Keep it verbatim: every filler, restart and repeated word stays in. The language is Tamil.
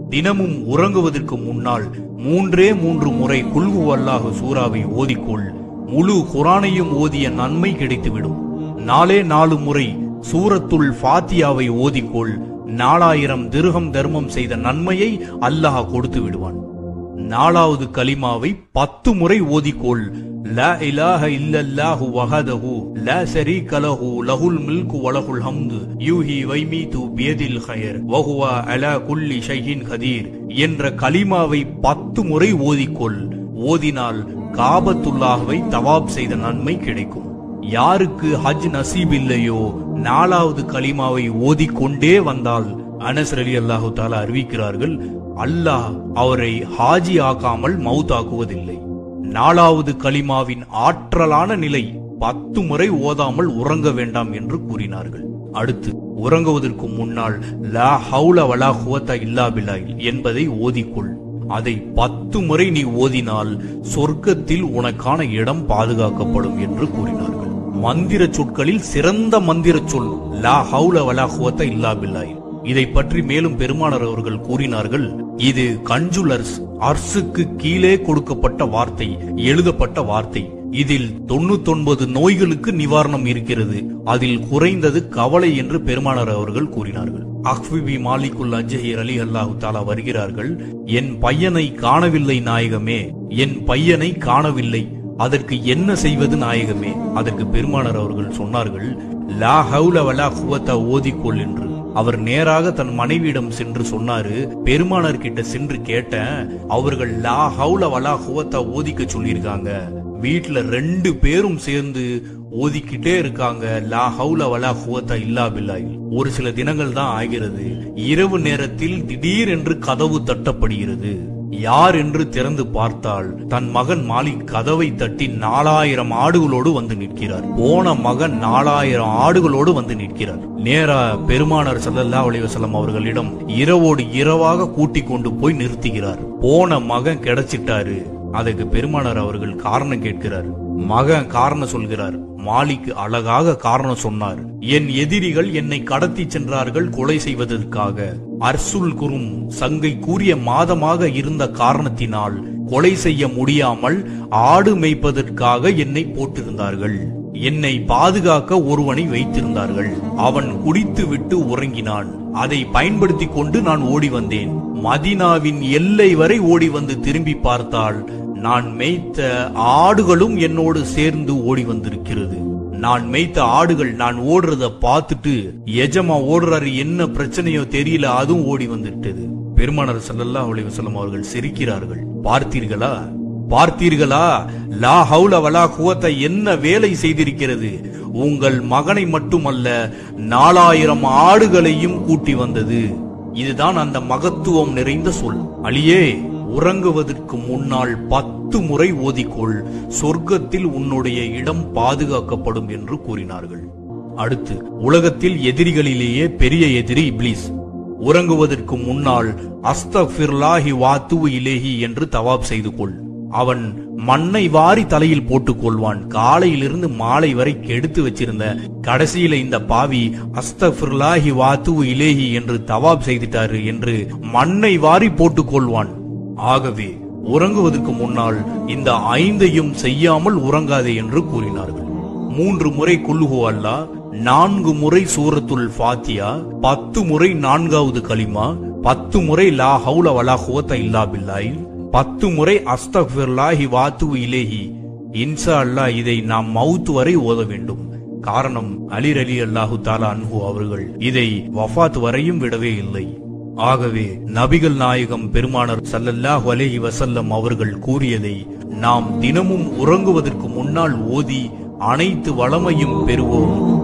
தினமும் உறங்குவதற்கு முன்னால் மூன்றே மூன்று முறை குல் ஹுவல்லாஹு சூராவை ஓதிக்கொள். முழு குர்ஆனையும் ஓதிய நன்மை கிடைத்துவிடும். நாலே நாலு முறை சூரத்துல் ஃபாத்தியாவை ஓதிக்கொள். நாலாயிரம் திர்ஹம் தர்மம் செய்த நன்மையை அல்லாஹ் கொடுத்து விடுவான். நாலாவது கலிமாவை பத்து முறை ஓதிக்கொள். லா இலாஹ இல்லல்லாஹு வஹதஹு லா ஷரீக லஹு லஹுல் முல்கு வ லஹுல் ஹம்து யூஹி வைமீது பியதில் ഖൈർ வஹுவ அலா குல்லி ஷைஇன் கதீர் என்ற கலிமாவை பத்து முறை ஓதிக்கொள். ஓதினால் காபத்துல்லாஹ்வை தவாப் செய்த நன்மை கிடைக்கும். யாருக்கு ஹஜ் நசீப் இல்லையோ நாலாவது கலிமாவை ஓதிக்கொண்டே வந்தால் அனஸ் ரலியல்லாஹு தஆலா அறிவிக்கிறார்கள், அல்லாஹ் அவரை ஹாஜி ஆக்காமல் மௌத்தாக்குவதில்லை. நாலாவது கலிமாவின் ஆற்றலான நிலை பத்து முறை ஓதாமல் உறங்க வேண்டாம் என்று கூறினார்கள். அடுத்து உறங்குவதற்கு முன்னால் லா ஹவுல வலா குவத்த இல்லா பில்லாஹ் என்பதை ஓதிக்கொள். அதை பத்து முறை நீ ஓதினால் சொர்க்கத்தில் உனக்கான இடம் பாதுகாக்கப்படும் என்று கூறினார்கள். மந்திர சொற்களில் சிறந்த மந்திர சொல் லா ஹவுல வலா குவத்த இல்லா பில்லாஹ். இதை பற்றி மேலும் பெருமானார் அவர்கள் கூறினார்கள், இது கன்ஜுலர்ஸ் அர்சுக்கு கீழே கொடுக்கப்பட்ட வார்த்தை, எழுதப்பட்ட வார்த்தை. இதில் தொண்ணூத்தி ஒன்பது நோய்களுக்கு நிவாரணம் இருக்கிறது. அதில் குறைந்தது கவலை என்று பெருமானார் அவர்கள் கூறினார்கள். அஹ்விபி மாலிகுல் அஜ்ஹர் அலி அல்லாஹு தாலா வருகிறார்கள், என் பையனை காணவில்லை நாயகமே, என் பையனை காணவில்லை, அதற்கு என்ன செய்வது நாயகமே? அதற்கு பெருமானார் அவர்கள் சொன்னார்கள், லா ஹவுல வலா குவத்த ஓதிக்கொள் என்று. அவர் நேராக தன் மனைவியிடம் சென்று சொன்னாரு. பெருமானார் கிட்ட சென்று கேட்டேன், அவர்கள் லா ஹவுல வலா குவத்த ஓதிக்க சொல்லியிருக்காங்க. வீட்டுல ரெண்டு பேரும் சேர்ந்து ஓதிக்கிட்டே இருக்காங்க, லா ஹவுல வலா குவத்த இல்லா பில்லாஹ். ஒரு சில தினங்கள் தான் ஆகிறது. இரவு நேரத்தில் திடீர் என்று கதவு தட்டப்படுகிறது. யார் என்று திறந்து பார்த்தால் தன் மகன் மாலிக் கதவை தட்டி நாலாயிரம் ஆடுகளோடு வந்து நிற்கிறார். போன மகன் நாலாயிரம் ஆடுகளோடு வந்து நிற்கிறார். நேரா பெருமானார் ஸல்லல்லாஹு அலைஹி வஸல்லம் அவர்களிடம் இரவோடு இரவாக கூட்டிக் கொண்டு போய் நிறுத்துகிறார். போன மகன் கிடைச்சிட்டாரு. அதுக்கு பெருமானார் அவர்கள் காரணம் கேட்கிறார். மகன் காரணம் சொல்கிறார். மாலிக் அழகாக காரணம் சொன்னார். என் எதிரிகள் என்னை கடத்தி சென்றார்கள் கொலை செய்வதற்காக. அர்சுல் குரும் சங்கை கூறிய மாதமாக இருந்த காரணத்தினால் கொலை செய்ய முடியாமல் ஆடு மேய்ப்பதற்காக என்னை போட்டிருந்தார்கள். என்னை பாதுகாக்க ஒருவனை வைத்திருந்தார்கள். அவன் குடித்து விட்டு உறங்கினான். அதை பயன்படுத்தி கொண்டு நான் ஓடி வந்தேன். மதீனாவின் எல்லை வரை ஓடி வந்து திரும்பி பார்த்தால் நான் மேய்த்த ஆடுகளும் என்னோடு சேர்ந்து ஓடி வந்திருக்கிறது. நான் மேய்த்த ஆடுகள் நான் ஓடுறத பார்த்துட்டு எஜமா ஓடுறாரு, என்ன பிரச்சனையோ தெரியல, அதுவும் ஓடி வந்துட்டது. பெருமானார் ஸல்லல்லாஹு அலைஹி வஸல்லம் அவர்கள் சிரிக்கிறார்கள். பார்த்தீர்களா பார்த்தீர்களா லா ஹவுல வலா குவத்த என்ன வேலை செய்திருக்கிறது? உங்கள் மகனை மட்டுமல்ல நாலாயிரம் ஆடுகளையும் கூட்டி வந்தது. இதுதான் அந்த மகத்துவம் நிறைந்த சொல். அலியே, உறங்குவதற்கு முன்னால் பத்து முறை ஓதிக்கொள், சொர்க்கத்தில் உன்னுடைய இடம் பாதுகாக்கப்படும் என்று கூறினார்கள். அடுத்து உலகத்தில் எதிரிகளிலேயே பெரிய எதிரி இப்லீஸ். உறங்குவதற்கு முன்னால் அஸ்தக்ஃபிருல்லாஹி வாத்துவு இலேஹி என்று தவாப் செய்து கொள். அவன் மண்ணை வாரி தலையில் போட்டுக் கொள்வான். காலையிலிருந்து மாலை வரை கெடுத்து வச்சிருந்த கடைசியில இந்த பாவி அஸ்தக்ஃபிருல்லாஹி வாத்துவு இலேஹி என்று தவாப் செய்துட்டாரு என்று மண்ணை வாரி போட்டுக் கொள்வான். ஆகவே உறங்குவதற்கு முன்னால் இந்த ஐந்தையும் செய்யாமல் உறங்காதே என்று கூறினார்கள். மூன்று முறை குல் ஹுவல்லாஹ், நான்கு முறை சூரத்துல் ஃபாத்தியா, பத்து முறை நான்காவது கலிமா, பத்து முறை லா ஹவுல வலா குவத்த இல்லா பில்லாஹ், பத்து முறை அஸ்தக்ஃபிருல்லாஹி வாத்துவு இலேஹி. இன்ஷா அல்லாஹ் இதை நாம் மவுத் வரை ஓத வேண்டும். காரணம், அலி ரலியல்லாஹு தஆலா அன்ஹு அவர்கள் இதை வஃபாத் வரையும் விடவே இல்லை. ஆகவே நபிகள் நாயகம் பெருமானார் ஸல்லல்லாஹு அலைஹி வஸல்லம் அவர்கள் கூறியதை நாம் தினமும் உறங்குவதற்கு முன்னால் ஓதி அனைத்து வளமையும் பெறுவோம்.